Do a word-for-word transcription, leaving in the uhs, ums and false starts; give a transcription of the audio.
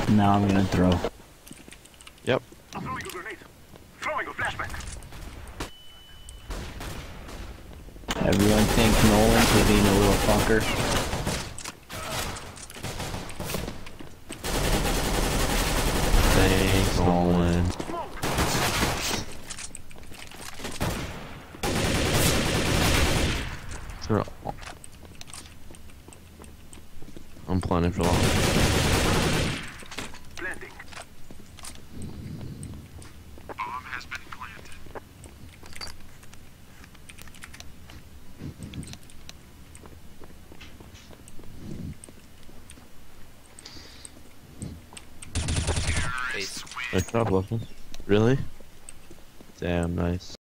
Now I'm gonna throw. Yep. I'm throwing a grenade. Throwing a flashback. Everyone thank Nolan for being a little fucker. Thanks, Nolan. Sure. I'm planning for long. Planting. Bomb has been planted. Nice job, Wilson. Really? Damn, nice.